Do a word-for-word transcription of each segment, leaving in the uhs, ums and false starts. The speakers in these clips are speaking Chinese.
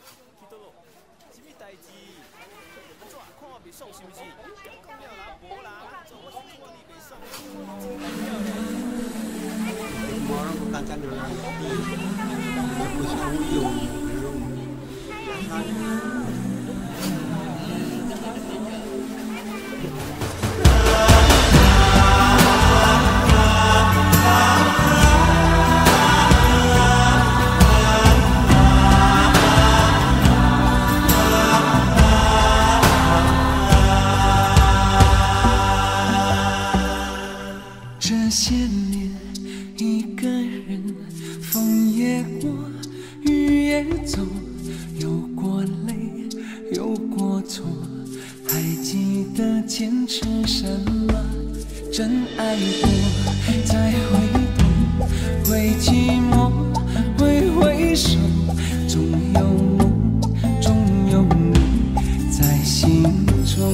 这些年一个人，风也过，雨也走，有过泪，有过错，还记得坚持什么？真爱过，再回头，会寂寞，会回首，总有梦，总有你在心中。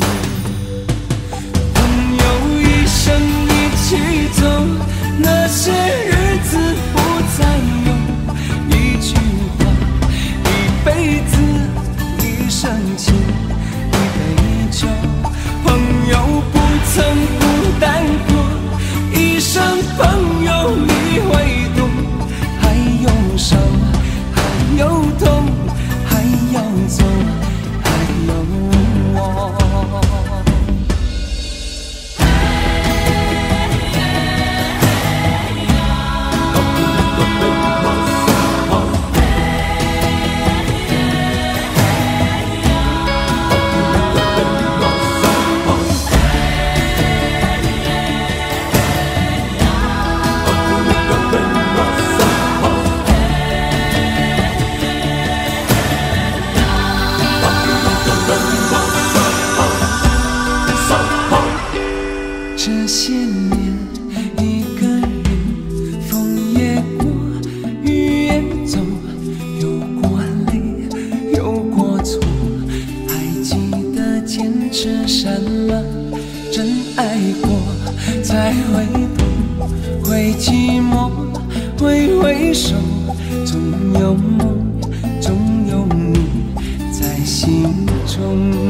朋友一生一起走，那些日子不再有，一句话，一辈子，一生情，一杯酒。朋友不曾孤单过，一生朋友你会懂。还有伤，还有痛，还要走，还有我。这些年一个人，风也过，雨也走，有过泪，有过错，还记得坚持什么？真爱过，再回头，会寂寞，会回首，总有梦，总有你在心中。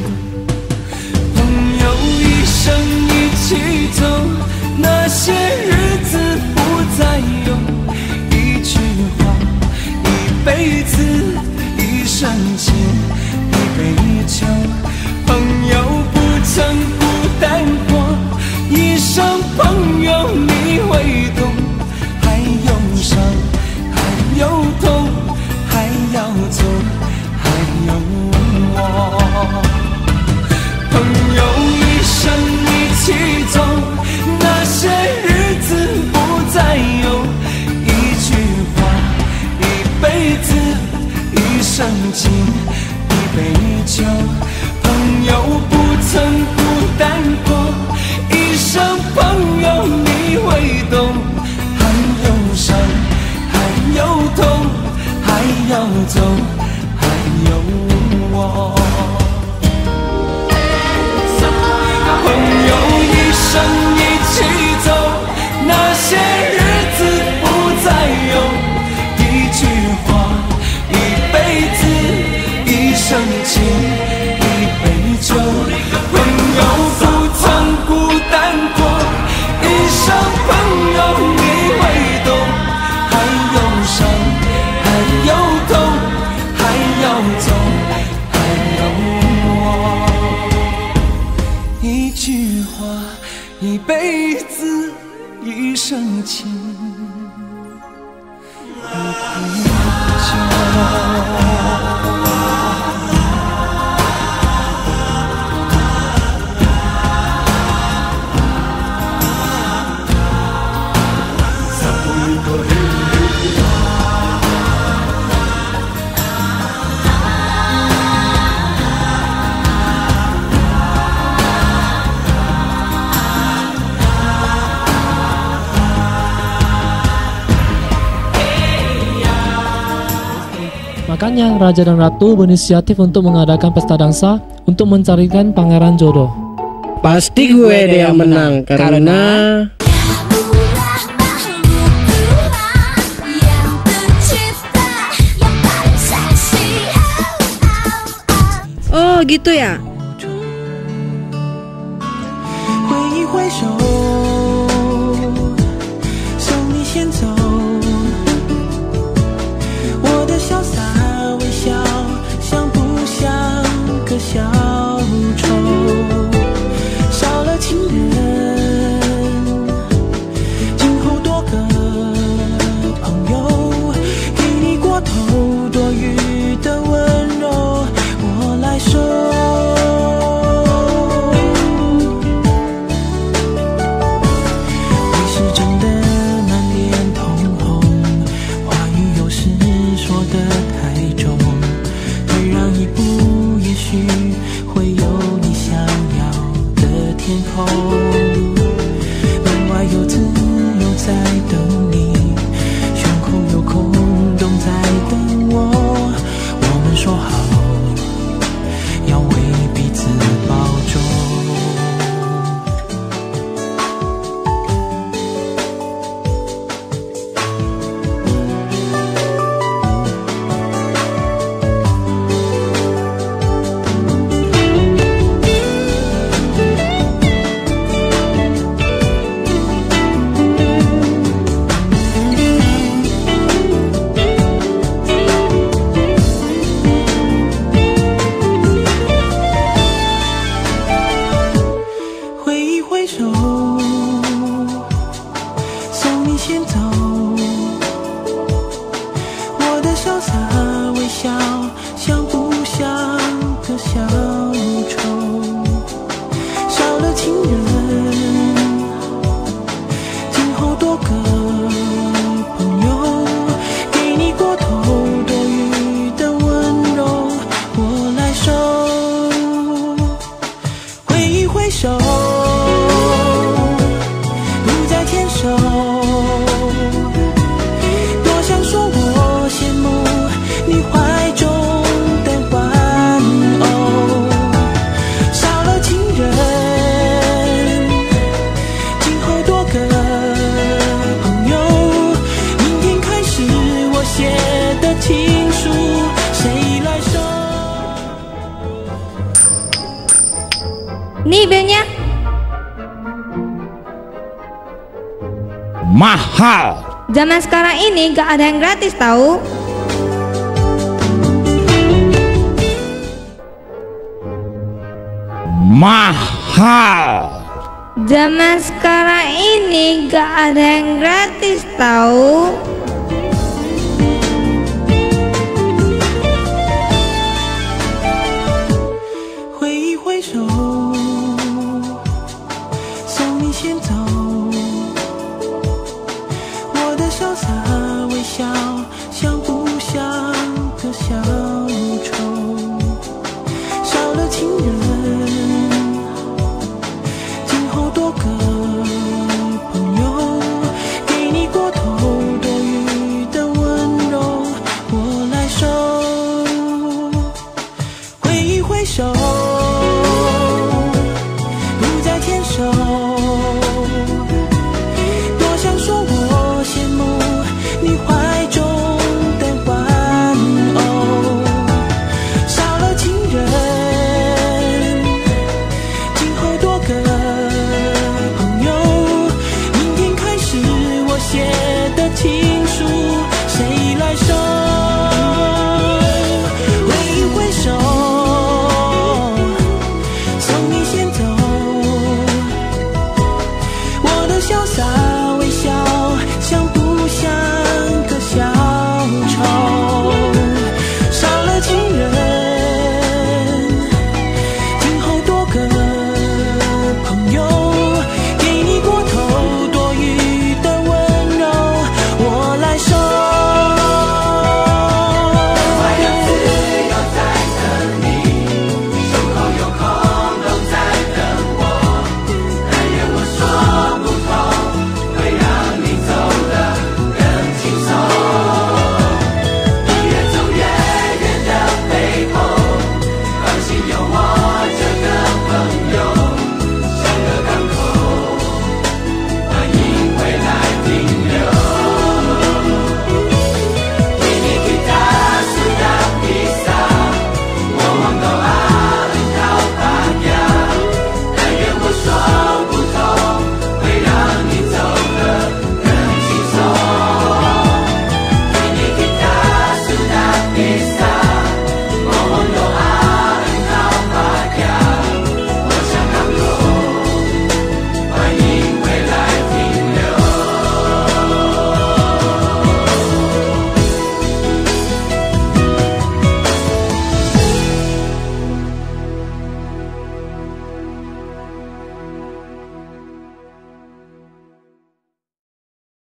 朋友一生一起走，那些日子不再有，一句话，一辈子，一生情，一杯酒。朋友不曾孤单过，一生朋友你会懂。还有伤，还有痛，还要走，还有我。朋友一生一起走，那些日子不再有，一句话，一辈子，一生情，一杯酒。朋友不曾孤单过，一生朋友你会懂。还有伤，还有痛，还要走，还有我。朋友一生一起走，那些日子不再有，一句话，一辈子，一生情，一杯酒。朋友不曾孤单过，一生朋友你会懂。还有伤，还有痛，还要走，还有我。一句话，一辈子，一生情，一杯酒。 Makanya Raja dan Ratu berinisiatif untuk mengadakan pesta dansa untuk mencarikan pangeran jodoh. Pasti gue deh yang menang karena yang tercipta, yang paling seksi. Oh gitu ya. 挥一挥手，送你先走。我的潇洒微笑，像不像个小丑？少了情人，今后多个朋友，给你过头多余的温柔，我来收。会有你想要的天空，门外有自由在等你，胸口有空洞在等我。我们说好要为彼此保重。 Nih belnya. Mahal. Zaman sekarang ini gak ada yang gratis tahu. Mahal. Zaman sekarang ini gak ada yang gratis tahu.